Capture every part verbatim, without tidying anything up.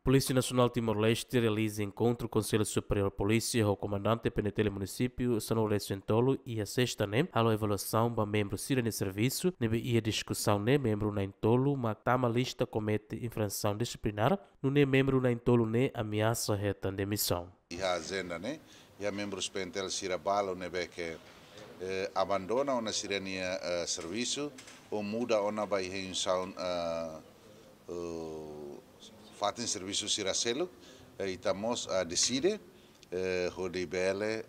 Polícia Nacional Timor-Leste realiza encontro com o Conselho Superior de Polícia, o comandante Penetele Município, São Lourenço em Tolo, e a sexta, né? A avaliação para membro Sira de serviço, e a discussão, né? Membro na Tolo, mas tama lista comete infração disciplinar, no né? Membro na Tolo, né? Ameaça reta de missão. E a agenda, né? E a membros Pentel Sira Balo, né? Que eh, abandona uma sirenia uh, serviço ou muda uma bairração uh, uh, fatem serviço Sira Selo e estamos a decide onde bele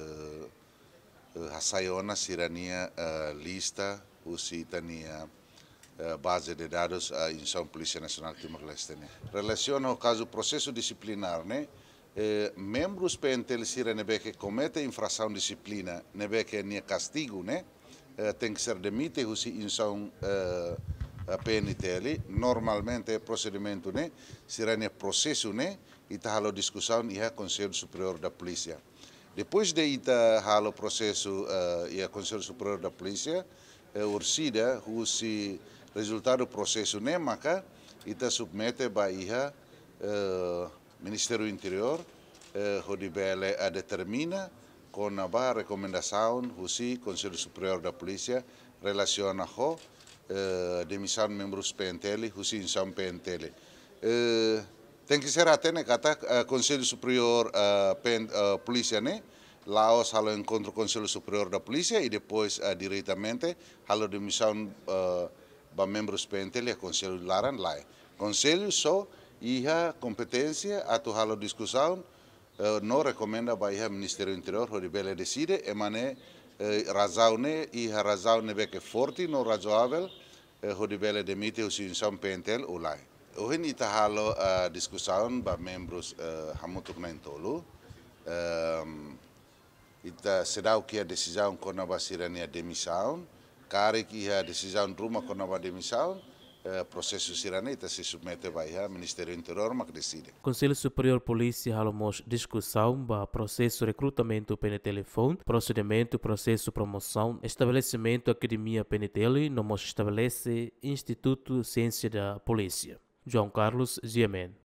hasaiona sirania lista usi tania base de dados a Insão Polícia Nacional Timor-Leste. Relaciona ao caso processo disciplinar, né? Eh, membros P N T L Sira nebe que comete infração disciplina, nebe que nia castigo, né? Eh, tem que ser demite usi Insão eh, P N T L. Normalmente o procedimento, né? Sira nia processo, né? Ita halo discussão e a Conselho Superior da Polícia. Depois de ita halo processo uh, e a Conselho Superior da Polícia, uh, ursida usi resultado do processo né, maka ita submete ba iha uh, Ministério do Interior, uh, onde bele a determina com a ba recomendação usi Conselho Superior da Polícia relaciona ho uh, demissão membros P N T L, usi insão P N T L. Uh, Tem que ser até, né, kata uh, Conselho Superior uh, pen, uh, Polícia, né? Laos halo encontro Conselho Superior da Polícia e depois uh, diretamente halo demissão uh, ba membros P N T L e Conselho Laran lá. Conselho só iha competência atau halo discussão uh, não recomenda ba iha Ministério do Interior onde bele decide e mané uh, razão né iha razão né que forte não razoável uh, onde bele demite o insão P N T L ou lá. Hoje ita halo uh, discussão ba membros uh, hamutuk na Tolo. Um, ita sedau que a decisão com a basirania demissão, cara que a decisão ruma com a demissão, uh, processo sirane ita se submete ba iha Ministério do Interior mak decide. Conselho Superior Polícia halomos discussão ba processo recrutamento pelo telefone, procedimento, processo promoção, estabelecimento academia P N T L, nomos estabelece Instituto Ciência da Polícia. João Carlos Ziemen.